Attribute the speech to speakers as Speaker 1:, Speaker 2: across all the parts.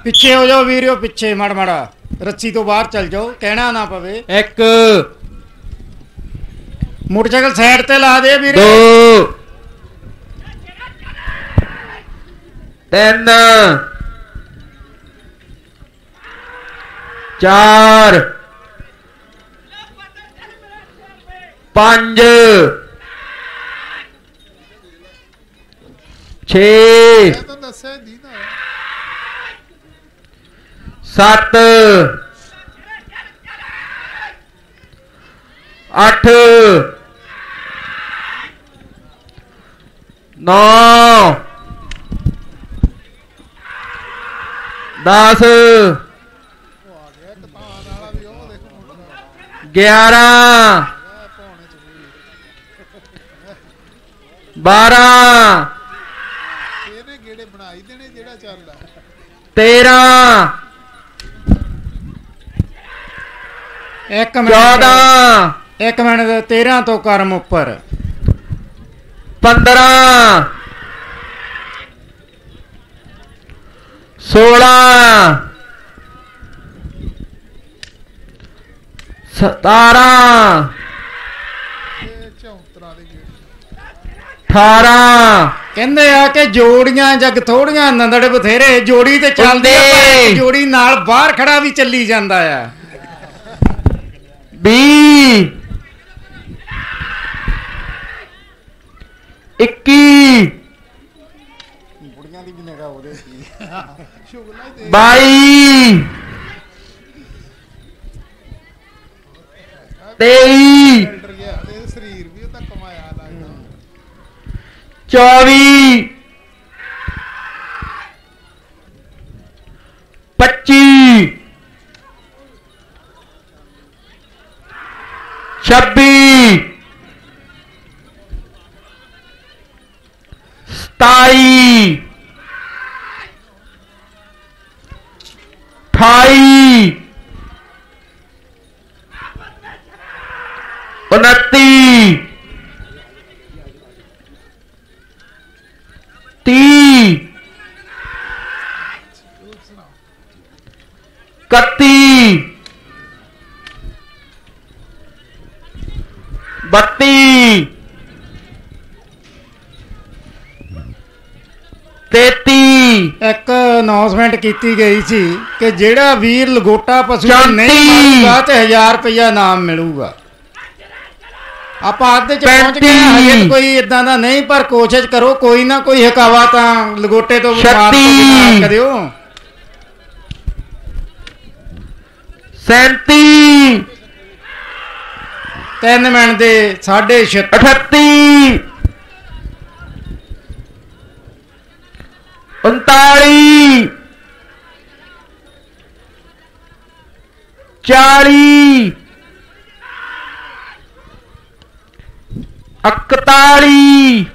Speaker 1: पिछे हो जाओ वीरियो, पिछे माड़ा माड़ा रस्सी तो बाहर चल जाओ, कहना ना पवे।
Speaker 2: एक
Speaker 1: मोटरसाइकिल साइड ते ला दे वीरे।
Speaker 2: दो तीन चार पांच छे सत्त अठ नौ 10 11 12 13
Speaker 1: एक मिनट
Speaker 2: 14
Speaker 1: एक मिनट 13 तो करम उपर
Speaker 2: 15 16 17 18
Speaker 1: कहंदे आ कि जोड़ियां जग थोड़ियां नंदड़ बथेरे, जोड़ी ते चलदी है, जोड़ी नाल बाहर खड़ा भी चली जांदा है।
Speaker 2: 20 21 22 23 24 25 26 27 28 29 30 31 32 33
Speaker 1: एक अनाउंसमेंट की गई सी कि जेड़ा वीर लगोटा पशु नहीं मारूगा ते 1000 रुपया नाम मिलूगा। आप आधे च पहुंच गए, हजे तो कोई इदा का नहीं, पर कोशिश करो कोई ना कोई हकावा तो लगोटे तो करियो।
Speaker 2: 37
Speaker 1: 3 मिनट दे 36
Speaker 2: 38 39 40 41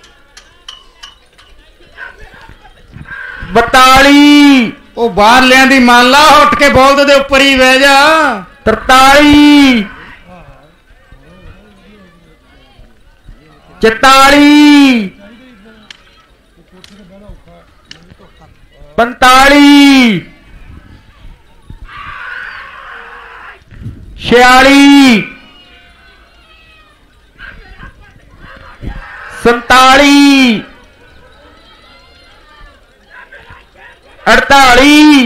Speaker 2: 42
Speaker 1: ਉਹ ਬਾਹਰ ਲਿਆਂ ਦੀ ਮੰਨ ਲਾ, ਉੱਠ ਕੇ ਬੋਲਦ ਦੇ ਉੱਪਰ ਹੀ ਬਹਿ ਜਾ।
Speaker 2: 43 44 45 46 47 48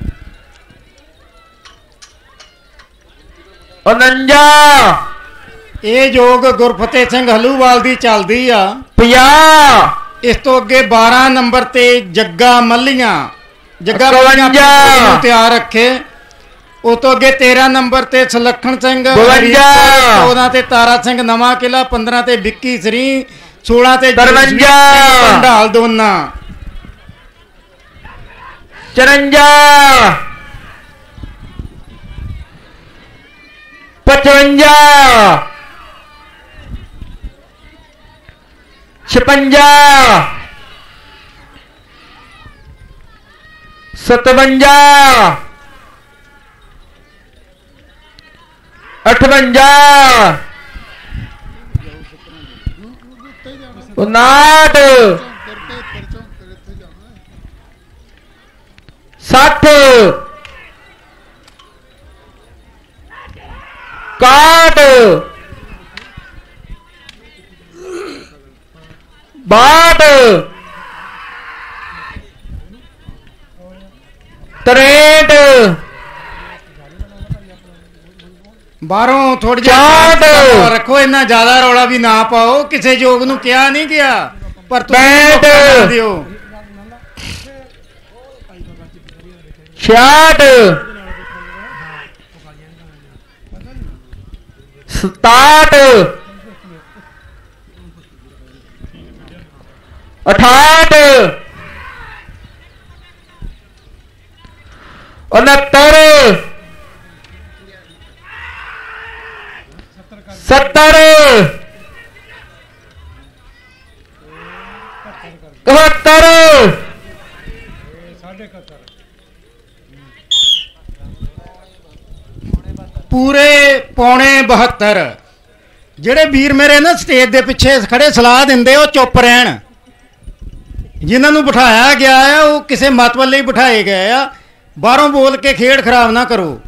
Speaker 2: 49
Speaker 1: ਇਹ ਜੋਗ ਗੁਰਫਤਿਹ ਸਿੰਘ ਹਲੂਵਾਲ ਦੀ ਚੱਲਦੀ ਆ।
Speaker 2: 50
Speaker 1: ਇਸ ਤੋਂ ਅੱਗੇ 12 ਨੰਬਰ ਤੇ ਜੱਗਾ ਮੱਲੀਆਂ, ਜੱਗਾ ਮੱਲੀਆਂ ਨੂੰ ਤਿਆਰ ਰੱਖੇ। ਉਸ ਤੋਂ ਅੱਗੇ 13 ਨੰਬਰ ਤੇ ਸੁਲੱਖਣ ਸਿੰਘ, 14 ਤੇ ਤਾਰਾ ਸਿੰਘ ਨਵਾਂ ਕਿਲਾ, 15 ਤੇ ਵਿੱਕੀ ਸਰੀ, 16 ਤੇ ਢਾਲ ਦੋਨਾ,
Speaker 2: 54 55 56 57 58 59 60 61 62 63
Speaker 1: ਬਾਹਰੋਂ ਥੋੜੀ ਜਿਹੀ
Speaker 2: ਚਾਟ।
Speaker 1: ਰੱਖੋ, ਇੰਨਾ ਜ਼ਿਆਦਾ ਰੌਲਾ ਵੀ ਨਾ ਪਾਓ। ਕਿਸੇ ਯੋਗ ਨੂੰ ਕਿਹਾ ਨਹੀਂ ਗਿਆ, ਪਰ
Speaker 2: ਪੈਂਹਠ।
Speaker 1: ਤੁਸੀਂ ਦਿਓ।
Speaker 2: 66 67 68 69 70 71
Speaker 1: ਪੂਰੇ ਪੌਣੇ 72। ਜਿਹੜੇ ਵੀਰ ਮੇਰੇ ਨਾ ਸਟੇਜ ਦੇ ਪਿੱਛੇ ਖੜੇ ਸਲਾਹ ਦਿੰਦੇ ਉਹ ਚੁੱਪ ਰਹਿਣ। ਜਿਨ੍ਹਾਂ ਨੂੰ ਬਿਠਾਇਆ ਗਿਆ ਆ ਉਹ ਕਿਸੇ ਮਤਲਬ ਲਈ ਬਿਠਾਏ ਗਏ ਆ। ਬਾਹਰੋਂ ਬੋਲ ਕੇ ਖੇਡ ਖਰਾਬ ਨਾ ਕਰੋ।